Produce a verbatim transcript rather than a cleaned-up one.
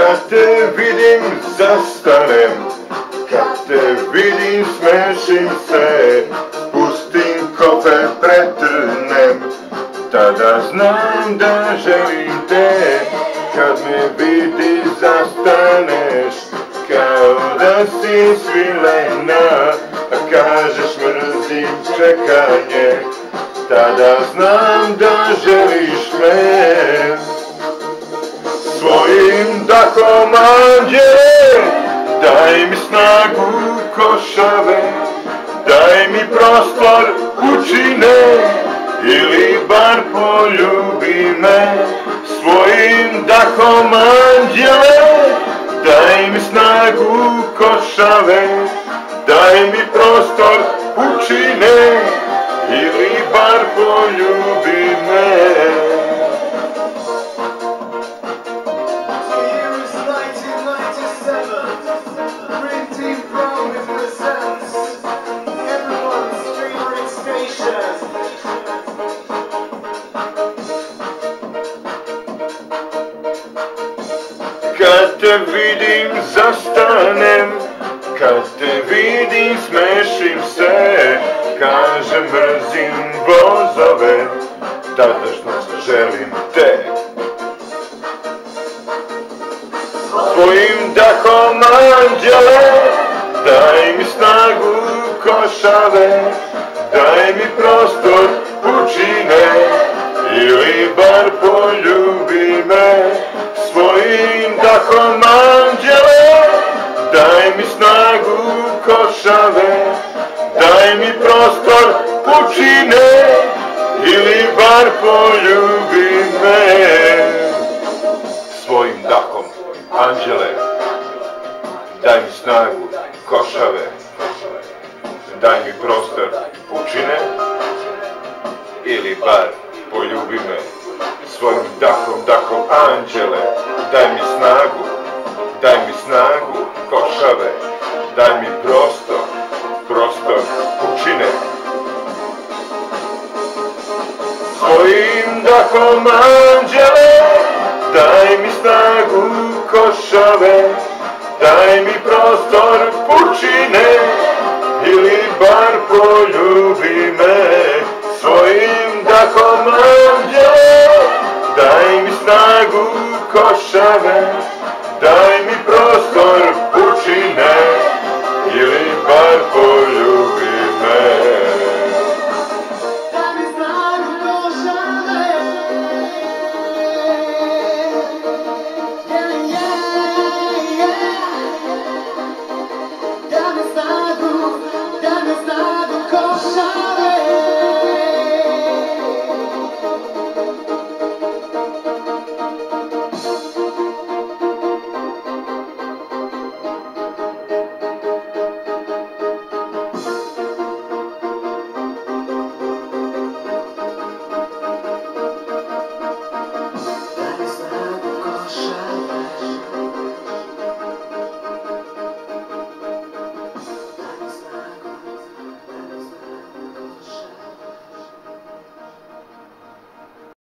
Kad te vidim zastanem, kad te vidim smešim se, pustim kofe pretrnem, tada znam da želim te. Kad me vidiš zastaneš, kao da si svilena, a kažeš mrzim čekanje, tada znam da želiš me. Svojim dahom anđele, daj mi snagu košave, daj mi prostor učine, ili bar poljubi me. Svojim dahom anđele, daj mi snagu košave, daj mi prostor učine, ili bar poljubi me. Kad te vidim zastanem, kad te vidim smešim se, kažem mrzim vozove, tadašnjost želim te. Svojim dahom anđele, daj mi snagu košave, daj mi prostor učine, ili bar poljubi me. Svojim dahom anđele, daj mi snagu košave, daj mi prostor učine, ili bar poljubi me. Svojim dahom anđele, daj mi snagu košave, daj mi prostor učine, ili bar poljubi me. Svojim dahom, dahom anđele, daj mi snagu, daj mi snagu košave, daj mi prostor, prostor učine. Svojim dahom anđele, daj mi snagu košave, daj mi prostor učine, ili bar poljubi me. Svojim dahom anđele, daj mi snagu košave,